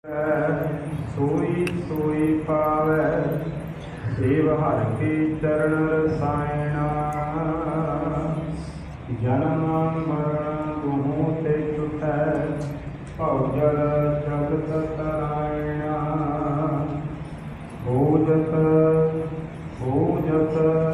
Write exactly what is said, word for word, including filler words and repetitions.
सोई सोई पावै सेव हर के चरण रसायना। जन्म मरण दुहों ते छुटै भव जल जगत तरा।